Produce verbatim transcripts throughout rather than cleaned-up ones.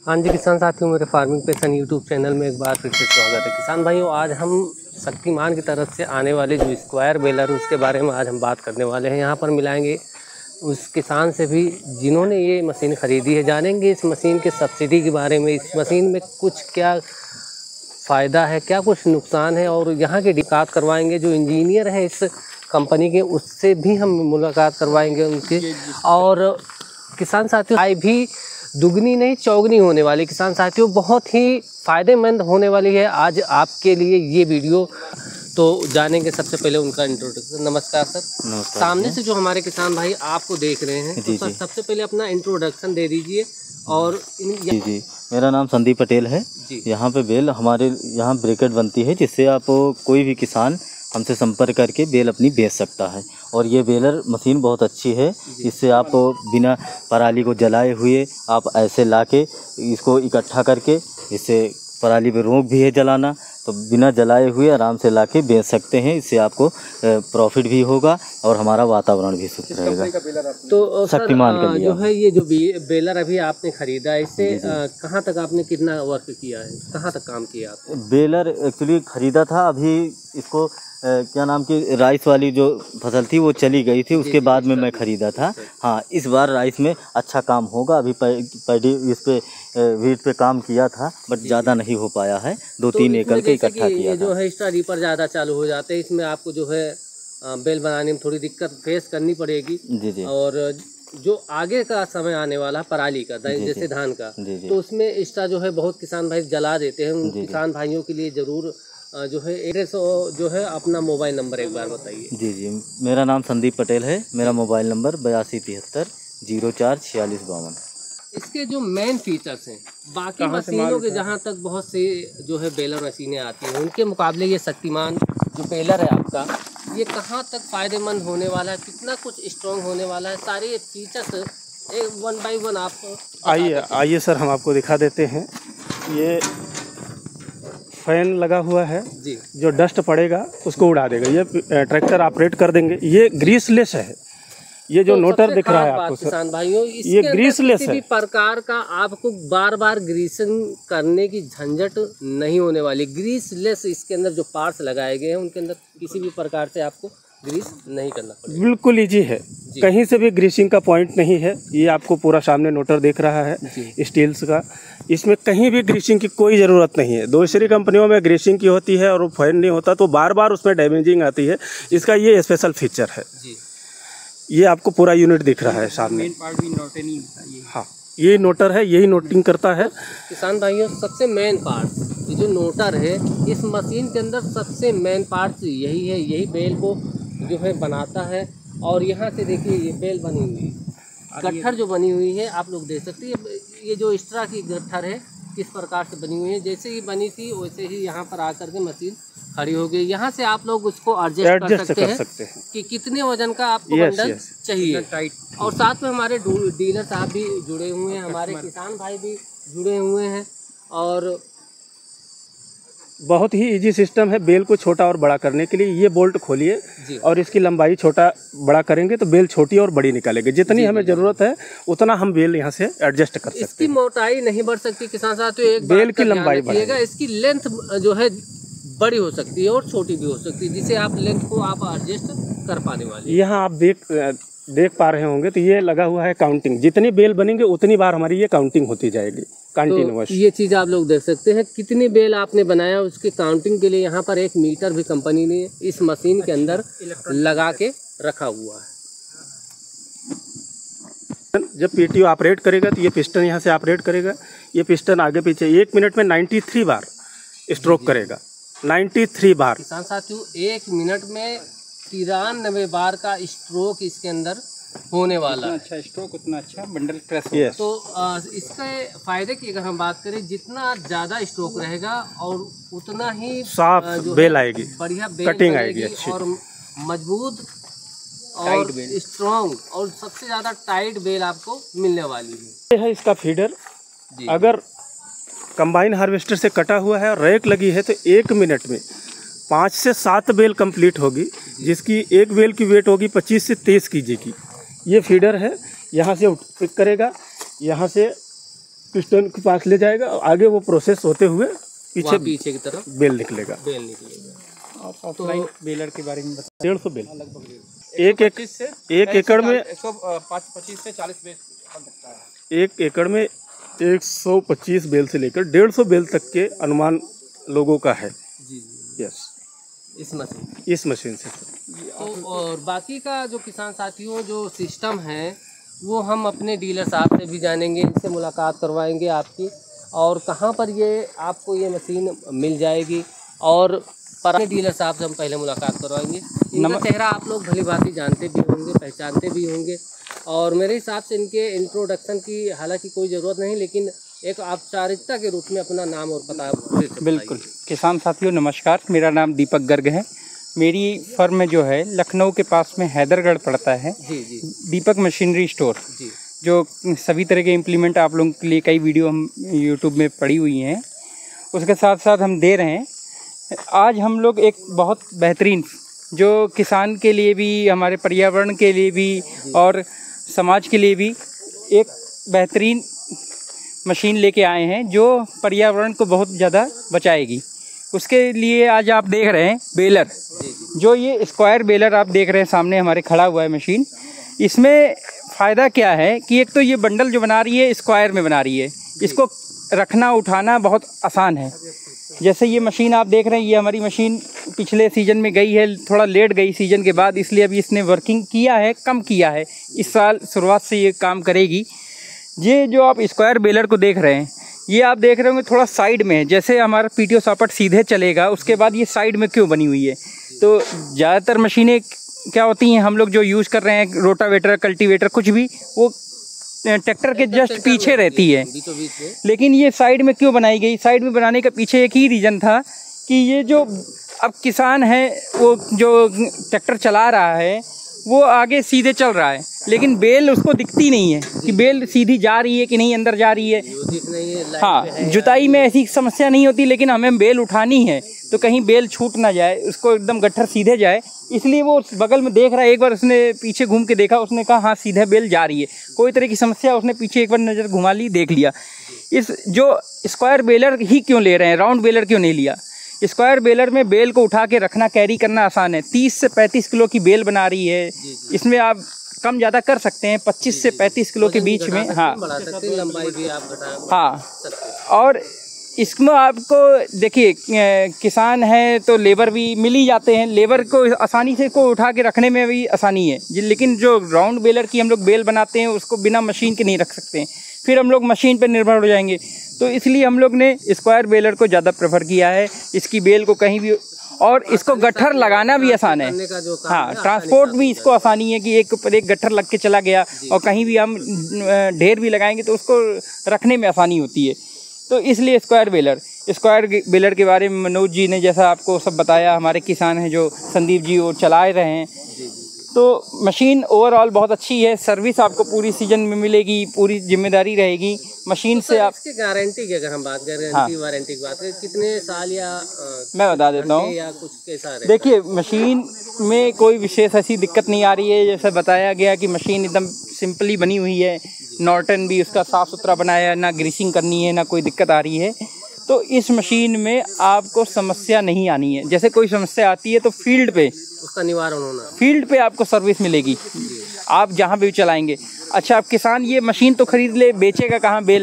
हाँ जी किसान साथियों, मेरे फार्मिंग पैशन यूट्यूब चैनल में एक बार फिर से स्वागत है। किसान भाइयों, आज हम शक्तिमान की तरफ से आने वाले जो स्क्वायर बेलर उसके बारे में आज हम बात करने वाले हैं। यहाँ पर मिलाएंगे उस किसान से भी जिन्होंने ये मशीन ख़रीदी है, जानेंगे इस मशीन के सब्सिडी के बारे में, इस मशीन में कुछ क्या फ़ायदा है, क्या कुछ नुकसान है, और यहाँ की मुलाकात करवाएंगे जो इंजीनियर हैं इस कंपनी के, उससे भी हम मुलाकात करवाएंगे उनके। और किसान साथियों, आय भी दुगनी नहीं चौगनी होने वाली किसान साथियों, बहुत ही फ़ायदेमंद होने वाली है आज आपके लिए ये वीडियो। तो जानेंगे सबसे पहले उनका इंट्रोडक्शन। नमस्कार सर। नमस्कार। सामने से जो हमारे किसान भाई आपको देख रहे हैं, तो सर सबसे पहले अपना इंट्रोडक्शन दे दीजिए। और इन जी जी मेरा नाम संदीप पटेल है। यहाँ पे बेल हमारे यहाँ ब्रेकेट बनती है, जिससे आप कोई भी किसान हमसे संपर्क करके बेल अपनी बेच सकता है। और ये बेलर मशीन बहुत अच्छी है, इससे आप बिना पराली को जलाए हुए आप ऐसे लाके इसको इकट्ठा करके, इससे पराली पे रोक भी है जलाना, तो बिना जलाए हुए आराम से लाके बेच सकते हैं। इससे आपको प्रॉफिट भी होगा और हमारा वातावरण भी शुद्ध रहेगा। तो शक्तिमान का जो है ये जो बेलर अभी आपने खरीदा है, इससे कहाँ तक आपने कितना वर्क किया है, कहाँ तक काम किया आपने? बेलर एक्चुअली खरीदा था, अभी इसको आ, क्या नाम की राइस वाली जो फसल थी वो चली गई थी, उसके बाद में मैं ख़रीदा था। हाँ, इस बार राइस में अच्छा काम होगा। अभी पैडी इस पे वीट पे काम किया था, बट ज़्यादा नहीं हो पाया है। दो तीन एकड़ के इकट्ठा किया जो है एक्स्ट्रा रीपर ज़्यादा चालू हो जाते हैं, इसमें आपको जो है बेल बनाने में थोड़ी दिक्कत फेस करनी पड़ेगी। जी जी। और जो आगे का समय आने वाला पराली का, जैसे धान का, तो उसमें एक्स्ट्रा जो है बहुत किसान भाई जला देते हैं। उन किसान भाइयों के लिए ज़रूर जो है एड्रेस जो है अपना मोबाइल नंबर एक बार बताइए। जी जी मेरा नाम संदीप पटेल है। मेरा मोबाइल नंबर बयासी तिहत्तर जीरो चार छियालीस बावन। इसके जो मेन फीचर्स हैं बाकी मशीनों के, जहाँ तक बहुत से जो है बेलर मशीनें आती हैं, उनके मुकाबले ये शक्तिमान जो बेलर है आपका, ये कहाँ तक फ़ायदेमंद होने वाला है, कितना कुछ स्ट्रॉन्ग होने वाला है, सारे फीचर्स एक वन बाई वन आपको आइए आइए सर, हम आपको दिखा देते हैं। ये फैन लगा हुआ है जी, जो डस्ट पड़ेगा उसको उड़ा देगा। ये ट्रैक्टर ऑपरेट कर देंगे। ये ग्रीसलेस है। ये जो तो नोटर दिख रहा है आपको किसान भाइयों, ये ग्रीसलेस है। किसी भी प्रकार का आपको बार बार ग्रीसिंग करने की झंझट नहीं होने वाली। ग्रीसलेस इसके अंदर जो पार्ट्स लगाए गए हैं, उनके अंदर किसी भी प्रकार से आपको ग्रीस नहीं करना पड़ेगा। बिल्कुल इजी है, कहीं से भी ग्रीसिंग का पॉइंट नहीं है। ये आपको पूरा सामने नोटर दिख रहा है स्टील्स का, इसमें कहीं भी ग्रीसिंग की कोई ज़रूरत नहीं है। दूसरी कंपनियों में ग्रीसिंग की होती है और वो फैन नहीं होता, तो बार बार उसमें डैमेजिंग आती है। इसका ये स्पेशल फीचर है। ये आपको पूरा यूनिट दिख रहा है सामने। मेन पार्ट भी नोटर नहीं होता ये। हाँ, ये नोटर है, यही नोटिंग करता है। किसान भाइयों, सबसे मेन पार्ट ये जो नोटर है इस मशीन के अंदर, सबसे मेन पार्ट यही है। यही बेल को जो है बनाता है। और यहाँ से देखिए ये बेल बनी हुई है, गट्ठर जो बनी हुई है आप लोग देख सकते हैं। ये जो एक्स्ट्रा की गट्ठर है किस प्रकार से बनी हुई है, जैसे ही बनी थी वैसे ही यहाँ पर आकर के मशीन खड़ी हो गई। यहाँ से आप लोग उसको एडजस्ट कर सकते, कर सकते हैं कि कितने वजन का आपको बंडल चाहिए। टाइट। और साथ में हमारे डीलर साहब भी जुड़े हुए हैं, हमारे किसान भाई भी जुड़े हुए हैं। और बहुत ही इजी सिस्टम है बेल को छोटा और बड़ा करने के लिए। ये बोल्ट खोलिए और इसकी लंबाई छोटा बड़ा करेंगे तो बेल छोटी और बड़ी निकालेंगे। जितनी हमें ज़रूरत है उतना हम बेल यहाँ से एडजस्ट कर सकते हैं। इसकी मोटाई नहीं बढ़ सकती किसान साथियों, एक बेल की लंबाई बढ़ेगा। इसकी लेंथ जो है बड़ी हो सकती है और छोटी भी हो सकती है, जिसे आप लेंथ को आप एडजस्ट कर पाने वाले। यहाँ आप देख देख पा रहे होंगे, तो ये लगा हुआ है काउंटिंग। जितनी बेल बनेंगे उतनी बार हमारी ये काउंटिंग होती जाएगी कंटिन्यूअस। तो ये चीज़ आप लोग देख सकते हैं, कितनी बेल आपने बनाया उसकी काउंटिंग के लिए यहाँ पर एक मीटर भी कंपनी ने इस मशीन के अंदर लगा के रखा हुआ है। जब पीटीओ ऑपरेट करेगा तो ये पिस्टन यहाँ से ऑपरेट करेगा। ये पिस्टन आगे पीछे एक मिनट में तिरानवे बार स्ट्रोक करेगा। तिरानवे बार किसान साथियों, एक मिनट में तिरानवे बार का स्ट्रोक इसके अंदर होने वाला है। अच्छा स्ट्रोक, उतना अच्छा बंडल प्रेस होगा। yes. तो आ, इसके फायदे की अगर हम बात करें, जितना ज़्यादा स्ट्रोक रहेगा और उतना ही साफ बेल आएगी, बढ़िया बेल कटिंग आएगी अच्छी और मजबूत और स्ट्रॉन्ग और सबसे ज़्यादा टाइट बेल आपको मिलने वाली है। ये है इसका फीडर। अगर कंबाइन हार्वेस्टर से कटा हुआ है और रैक लगी है तो एक मिनट में पाँच से सात बेल कंप्लीट होगी, जिसकी एक बेल की वेट होगी पच्चीस से तेईस केजी की। ये फीडर है, यहाँ से पिक करेगा, यहाँ से पिस्टन के पास ले जाएगा, आगे वो प्रोसेस होते हुए पीछे वहाँ पीछे की तरफ बेल निकलेगा। बेल निकलेगा। आप ऑफलाइन बेलर के बारे में बताएं। डेढ़ सौ बेल एक एक से एक एकड़ में एक सौ पच्चीस से चालीस बेल बन सकता है। एक एकड़ में एक सौ पच्चीस बेल से लेकर डेढ़ सौ बेल तक के अनुमान लोगों का है। जी जी यस, इस मशीन इस मशीन से। तो और बाकी का जो किसान साथियों जो सिस्टम है वो हम अपने डीलर साहब से भी जानेंगे, इनसे मुलाकात करवाएंगे आपकी, और कहाँ पर ये आपको ये मशीन मिल जाएगी, और पुराने डीलर साहब से हम पहले मुलाकात करवाएंगे। इनका चेहरा आप लोग भली भांति जानते भी होंगे, पहचानते भी होंगे, और मेरे हिसाब से इनके इंट्रोडक्शन की हालांकि कोई ज़रूरत नहीं, लेकिन एक औपचारिकता के रूप में अपना नाम और पता बिल्कुल। किसान साथियों नमस्कार, मेरा नाम दीपक गर्ग है। मेरी फर्म जो है लखनऊ के पास में हैदरगढ़ पड़ता है। जी जी दीपक मशीनरी स्टोर, जी जो सभी तरह के इम्प्लीमेंट आप लोगों के लिए कई वीडियो हम यूट्यूब में पड़ी हुई हैं, उसके साथ साथ हम दे रहे हैं। आज हम लोग एक बहुत बेहतरीन, जो किसान के लिए भी, हमारे पर्यावरण के लिए भी और समाज के लिए भी एक बेहतरीन मशीन लेके आए हैं जो पर्यावरण को बहुत ज़्यादा बचाएगी। उसके लिए आज आप देख रहे हैं बेलर, जो ये स्क्वायर बेलर आप देख रहे हैं सामने हमारे खड़ा हुआ है मशीन। इसमें फ़ायदा क्या है कि एक तो ये बंडल जो बना रही है स्क्वायर में बना रही है, इसको रखना उठाना बहुत आसान है। जैसे ये मशीन आप देख रहे हैं, ये हमारी मशीन पिछले सीज़न में गई है, थोड़ा लेट गई सीज़न के बाद, इसलिए अभी इसने वर्किंग किया है, कम किया है। इस साल शुरुआत से ये काम करेगी। ये जो आप स्क्वायर बेलर को देख रहे हैं, ये आप देख रहे होंगे थोड़ा साइड में है। जैसे हमारा पीटीओ सापट सीधे चलेगा, उसके बाद ये साइड में क्यों बनी हुई है? तो ज़्यादातर मशीनें क्या होती हैं, हम लोग जो यूज़ कर रहे हैं रोटावेटर, कल्टीवेटर, कुछ भी, वो ट्रैक्टर के जस्ट पीछे रहती है। लेकिन ये साइड में क्यों बनाई गई? साइड में बनाने का पीछे एक ही रीज़न था कि ये जो अब किसान है, वो जो ट्रैक्टर चला रहा है वो आगे सीधे चल रहा है, लेकिन बेल उसको दिखती नहीं है कि बेल सीधी जा रही है कि नहीं, अंदर जा रही है। हाँ, जुताई में ऐसी समस्या नहीं होती, लेकिन हमें बेल उठानी है तो कहीं बेल छूट ना जाए, उसको एकदम गट्ठर सीधे जाए, इसलिए वो बगल में देख रहा है। एक बार उसने पीछे घूम के देखा, उसने कहा हाँ सीधे बेल जा रही है, कोई तरह की समस्या, उसने पीछे एक बार नज़र घुमा ली, देख लिया। इस जो स्क्वायर बेलर ही क्यों ले रहे हैं, राउंड बेलर क्यों नहीं लिया? स्क्वायर बेलर में बेल को उठा के रखना, कैरी करना आसान है। तीस से पैंतीस किलो की बेल बना रही है, इसमें आप कम ज़्यादा कर सकते हैं, पच्चीस से पैंतीस किलो के बीच में। हाँ, लंबाई भी आप घटा हाँ। और इसमें आपको देखिए, किसान है तो लेबर भी मिल ही जाते हैं, लेबर को आसानी से को उठा के रखने में भी आसानी है। लेकिन जो राउंड बेलर की हम लोग बेल बनाते हैं, उसको बिना मशीन के नहीं रख सकते हैं, फिर हम लोग मशीन पर निर्भर हो जाएंगे। तो इसलिए हम लोग ने स्क्वायर बेलर को ज़्यादा प्रेफर किया है। इसकी बेल को कहीं भी, और इसको गट्ठर लगाना भी आसान है। हाँ, ट्रांसपोर्ट भी इसको आसानी है कि एक ऊपर एक गट्ठर लग के चला गया, और कहीं भी हम ढेर भी लगाएंगे तो उसको रखने में आसानी होती है। तो इसलिए स्क्वायर बेलर स्क्वायर बेलर के बारे में मनोज जी ने जैसा आपको सब बताया, हमारे किसान हैं जो संदीप जी वो चलाए रहे हैं, तो मशीन ओवरऑल बहुत अच्छी है। सर्विस आपको पूरी सीजन में मिलेगी, पूरी जिम्मेदारी रहेगी मशीन से। आप इसकी गारंटी की अगर हम बात करें, गारंटी वारंटी की बात करें, कितने साल या आ, मैं बता देता हूँ, या कुछ कैसा है? देखिए, मशीन में कोई विशेष ऐसी दिक्कत नहीं आ रही है। जैसे बताया गया कि मशीन एकदम सिंपली बनी हुई है, नॉर्टन भी उसका साफ़ सुथरा बनाया है, ना ग्रीसिंग करनी है, ना कोई दिक्कत आ रही है। तो इस मशीन में आपको समस्या नहीं आनी है। जैसे कोई समस्या आती है तो फील्ड पे उसका निवारण होना, फील्ड पे आपको सर्विस मिलेगी, आप जहाँ भी चलाएंगे। अच्छा, अब किसान ये मशीन तो खरीद ले, बेचेगा कहाँ बेल?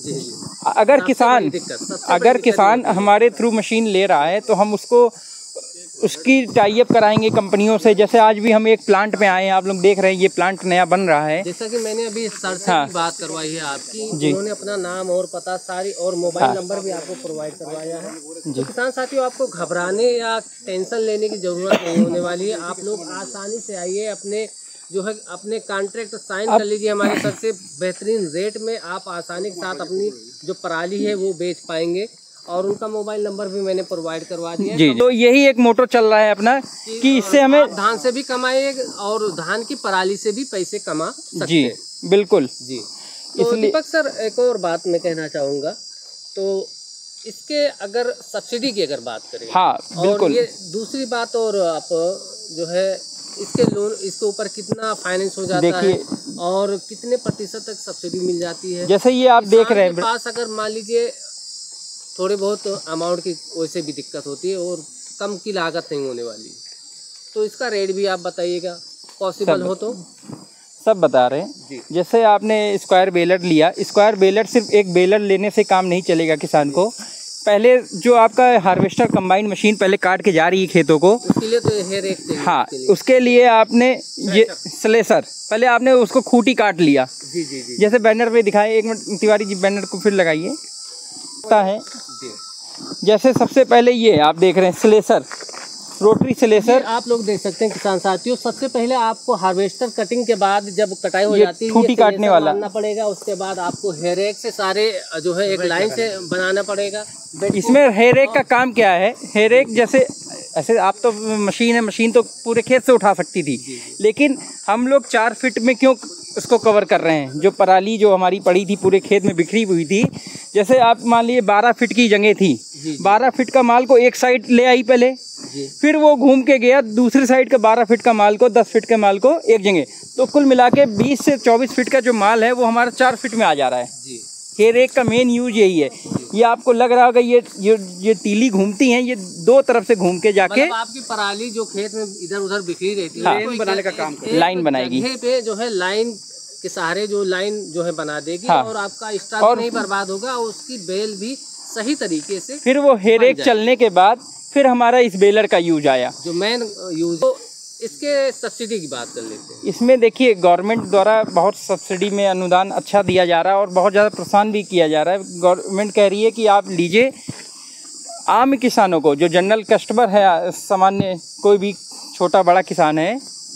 अगर किसान अगर किसान हमारे थ्रू मशीन ले रहा है तो हम उसको उसकी टाई अप कराएंगे कंपनियों से। जैसे आज भी हम एक प्लांट में आए हैं, आप लोग देख रहे हैं, ये प्लांट नया बन रहा है। जैसा कि मैंने अभी सर से हाँ, की बात करवाई है आपकी, उन्होंने अपना नाम और पता सारी और मोबाइल हाँ, नंबर भी आपको प्रोवाइड करवाया है। तो किसान साथियों, आपको घबराने या टेंशन लेने की जरूरत नहीं होने वाली है। आप लोग आसानी से आइए, अपने जो है अपने कॉन्ट्रैक्ट साइन कर लीजिए हमारे सर से। बेहतरीन रेट में आप आसानी के साथ अपनी जो पराली है वो बेच पाएंगे, और उनका मोबाइल नंबर भी मैंने प्रोवाइड करवा दिया। जी, तो यही एक मोटो चल रहा है अपना कि इससे हमें धान से भी कमाए और धान की पराली से भी पैसे कमा सकते जी हैं। बिल्कुल जी। तो दीपक सर, एक और बात मैं कहना चाहूँगा, तो इसके अगर सब्सिडी की अगर बात करें, हाँ बिल्कुल, और ये दूसरी बात, और आप जो है इसके लोन इसके ऊपर कितना फाइनेंस हो जाता है और कितने प्रतिशत तक सब्सिडी मिल जाती है? जैसे ये आप देख रहे हैं पास अगर मान लीजिए थोड़े बहुत अमाउंट की वैसे भी दिक्कत होती है और कम की लागत नहीं होने वाली, तो इसका रेट भी आप बताइएगा, पॉसिबल हो तो। सब बता रहे हैं। जैसे आपने स्क्वायर बेलर लिया, स्क्वायर बेलर सिर्फ एक बेलर लेने से काम नहीं चलेगा किसान को। पहले जो आपका हार्वेस्टर कंबाइन मशीन पहले काट के जा रही है खेतों को, उसके लिए तो हेयर एक चाहिए। हाँ, उसके लिए आपने ये स्लेसर, पहले आपने उसको खूंटी काट लिया। जी जी जी। जैसे बैनर पे दिखाए, एक मिनट तिवारी जी बैनर को फिर लगाइए। है जैसे सबसे पहले ये आप देख रहे हैं स्लेसर, रोटरी स्लेसर आप लोग देख सकते हैं किसान साथियों। सबसे पहले आपको हार्वेस्टर कटिंग के बाद जब कटाई हो जाती है, खूंटी काटने वाला बनाना पड़ेगा। उसके बाद आपको हेयर एक से सारे जो है एक लाइन से बनाना पड़ेगा। इसमें हेयर एक का काम क्या है? हेयर एक जैसे ऐसे आप तो मशीन है, मशीन तो पूरे खेत से उठा सकती थी, लेकिन हम लोग चार फीट में क्यों उसको कवर कर रहे हैं? जो पराली जो हमारी पड़ी थी पूरे खेत में बिखरी हुई थी, जैसे आप मान लीजिए बारह फीट की जगह थी, बारह फीट का माल को एक साइड ले आई पहले, फिर वो घूम के गया दूसरी साइड का बारह फीट का माल को, दस फीट के माल को एक जगह, तो कुल मिला के बीस से चौबीस फीट का जो माल है वो हमारा चार फीट में आ जा रहा है। हेयर एक का मेन यूज यही है। ये आपको लग रहा होगा ये ये ये तीली घूमती हैं, ये दो तरफ से घूम के जाके मतलब आपकी पराली जो खेत में इधर उधर बिखरी रहती है, हाँ, लाइन बनाने का काम कर लाइन बनाएगी पे जो है लाइन के सहारे जो लाइन जो है बना देगी। हाँ, और आपका स्टाफ और नहीं बर्बाद होगा, उसकी बेल भी सही तरीके से। फिर वो हेयर एक चलने के बाद फिर हमारा इस बेलर का यूज आया, जो मेन यूज। तो इसके सब्सिडी की बात कर लेते हैं। इसमें देखिए गवर्नमेंट द्वारा बहुत सब्सिडी में अनुदान अच्छा दिया जा रहा है और बहुत ज़्यादा प्रोत्साहन भी किया जा रहा है। गवर्नमेंट कह रही है कि आप लीजिए, आम किसानों को जो जनरल कस्टमर है, सामान्य कोई भी छोटा बड़ा किसान है,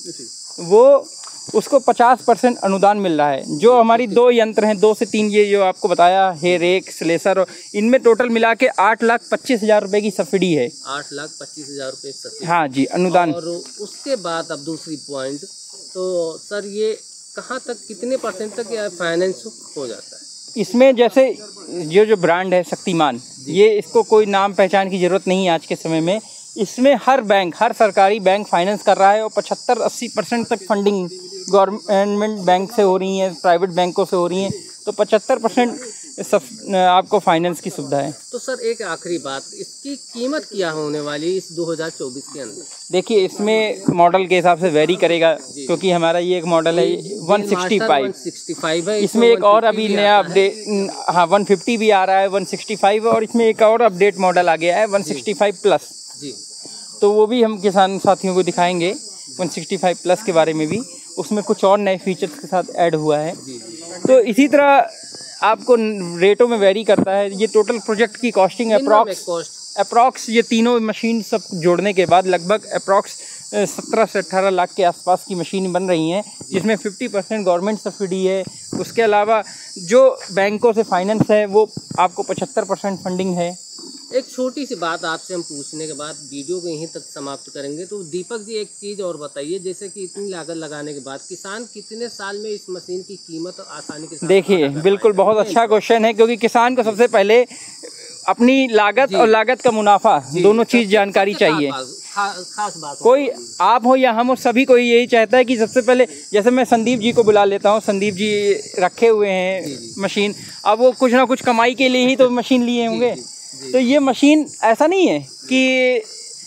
वो उसको पचास परसेंट अनुदान मिल रहा है। जो हमारी दो यंत्र हैं, दो से तीन, ये जो आपको बताया हेयर एक स्लेसर, और इनमें टोटल मिला के आठ लाख पच्चीस हज़ार रुपये की सब्सिडी है। आठ लाख पच्चीस हज़ार रुपये की सब्सिडी। हाँ जी, अनुदान। और उसके बाद अब दूसरी पॉइंट, तो सर ये कहाँ तक कितने परसेंट तक या फाइनेंस हो जाता है? इसमें जैसे ये जो ब्रांड है शक्तिमान, ये इसको कोई नाम पहचान की ज़रूरत नहीं है आज के समय में। इसमें हर बैंक, हर सरकारी बैंक फाइनेंस कर रहा है और पचहत्तर अस्सी परसेंट तक फंडिंग गवर्नमेंट बैंक से हो रही है, प्राइवेट बैंकों से हो रही हैं, तो पचहत्तर परसेंट सब आपको फाइनेंस की सुविधा है। तो सर एक आखिरी बात, इसकी कीमत क्या होने वाली इस दो हज़ार चौबीस के अंदर? देखिए इसमें मॉडल के हिसाब से वेरी करेगा, क्योंकि हमारा ये एक मॉडल है वन सिक्सटी फाइव है। इसमें एक और अभी नया अपडेट, हाँ वन फिफ्टी भी आ रहा है, वन सिक्सटी फाइव, और इसमें एक और अपडेट मॉडल आ गया है वन सिक्सटी फाइव प्लस जी। तो वो भी हम किसान साथियों को दिखाएंगे वन सिक्सटी फाइव प्लस के बारे में भी। उसमें कुछ और नए फीचर्स के साथ ऐड हुआ है। तो इसी तरह आपको रेटों में वेरी करता है। ये टोटल प्रोजेक्ट की कॉस्टिंग अप्रॉक्स अप्रॉक्स ये तीनों मशीन सब जोड़ने के बाद लगभग अप्रॉक्स सत्रह से अठारह लाख के आसपास की मशीन बन रही हैं, जिसमें फिफ्टी परसेंट गवर्नमेंट सब्सिडी है। उसके अलावा जो बैंकों से फाइनेंस है वो आपको पचहत्तर परसेंट फंडिंग है। एक छोटी सी बात आपसे हम पूछने के बाद वीडियो को यहीं तक समाप्त करेंगे। तो दीपक जी एक चीज़ और बताइए, जैसे कि इतनी लागत लगाने के बाद किसान कितने साल में इस मशीन की कीमत आसानी के साथ? देखिए बिल्कुल बहुत अच्छा क्वेश्चन है, क्योंकि किसान को सबसे पहले अपनी लागत और लागत का मुनाफा दोनों चीज़ जानकारी चाहिए। खास बात कोई आप हो या हम हो, सभी कोई यही चाहता है कि सबसे पहले, जैसे मैं संदीप जी को बुला लेता हूँ, संदीप जी रखे हुए हैं मशीन, अब वो कुछ ना कुछ कमाई के लिए ही तो मशीन लिए होंगे। तो ये मशीन ऐसा नहीं है कि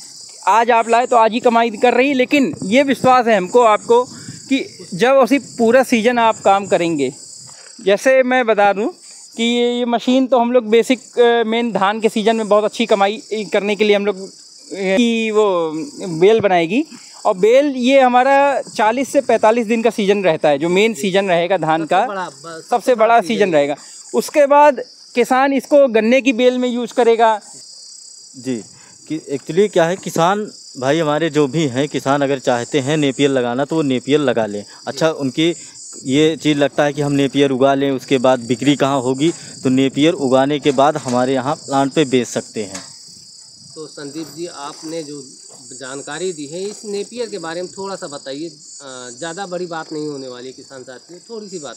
आज आप लाए तो आज ही कमाई कर रही है, लेकिन ये विश्वास है हमको आपको कि जब उसी पूरा सीज़न आप काम करेंगे। जैसे मैं बता दूं कि ये मशीन तो हम लोग बेसिक मेन धान के सीज़न में बहुत अच्छी कमाई करने के लिए हम लोग की वो बेल बनाएगी। और बेल ये हमारा चालीस से पैंतालीस दिन का सीज़न रहता है, जो मेन सीज़न रहेगा धान का, सबसे बड़ा सीज़न रहेगा। उसके बाद किसान इसको गन्ने की बेल में यूज़ करेगा। जी, कि एक्चुअली क्या है, किसान भाई हमारे जो भी हैं, किसान अगर चाहते हैं नेपियर लगाना तो वो नेपियर लगा लें। अच्छा, उनकी ये चीज़ लगता है कि हम नेपियर उगा लें, उसके बाद बिक्री कहाँ होगी, तो नेपियर उगाने के बाद हमारे यहाँ प्लांट पे बेच सकते हैं। तो संदीप जी आपने जो जानकारी दी है इस नेपियर के बारे में थोड़ा सा बताइए। ज़्यादा बड़ी बात नहीं होने वाली, किसान साथियों थोड़ी सी बातें।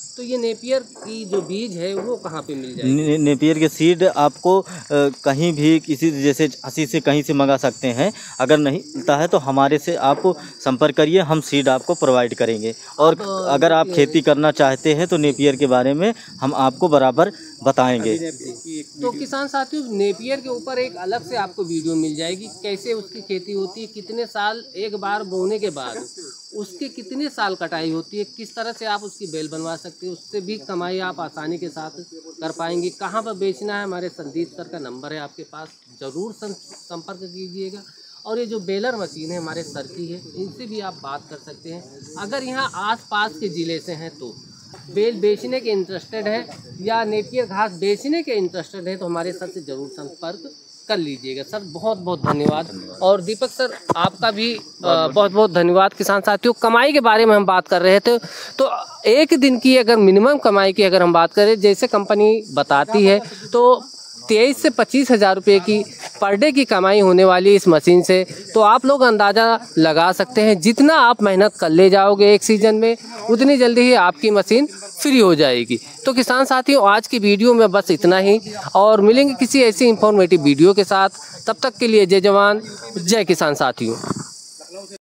तो ये नेपियर की जो बीज है वो कहाँ पे मिल जाएगी? ने, नेपियर के सीड आपको अ, कहीं भी किसी जैसे हंसी से कहीं से मंगा सकते हैं। अगर नहीं मिलता है तो हमारे से आप संपर्क करिए, हम सीड आपको प्रोवाइड करेंगे। और अगर आप खेती करना चाहते हैं तो नेपियर के बारे में हम आपको बराबर बताएंगे। तो किसान साथियों, नेपियर के ऊपर एक अलग से आपको वीडियो मिल जाएगी, कैसे उसकी खेती होती है, कितने साल एक बार बोने के बाद उसके कितने साल कटाई होती है, किस तरह से आप उसकी बेल बनवा सकते हो, उससे भी कमाई आप आसानी के साथ कर पाएंगे। कहाँ पर बेचना है, हमारे संदीप सर का नंबर है आपके पास, ज़रूर संपर्क कीजिएगा। और ये जो बेलर मशीन है हमारे सर की है, इनसे भी आप बात कर सकते हैं। अगर यहाँ आस पास के ज़िले से हैं तो बेल बेचने के इंटरेस्टेड है या नेपियर घास बेचने के इंटरेस्टेड है तो हमारे सर से ज़रूर संपर्क कर लीजिएगा। सर बहुत बहुत धन्यवाद। और दीपक सर आपका भी बहुत बहुत धन्यवाद। किसान साथियों, कमाई के बारे में हम बात कर रहे थे, तो एक दिन की अगर मिनिमम कमाई की अगर हम बात करें, जैसे कंपनी बताती है तो तेईस से पच्चीस हज़ार रुपये की पर डे की कमाई होने वाली इस मशीन से, तो आप लोग अंदाज़ा लगा सकते हैं जितना आप मेहनत कर ले जाओगे एक सीज़न में, उतनी जल्दी ही आपकी मशीन फ्री हो जाएगी। तो किसान साथियों, आज की वीडियो में बस इतना ही, और मिलेंगे किसी ऐसी इंफॉर्मेटिव वीडियो के साथ। तब तक के लिए जय जवान जय किसान साथियों।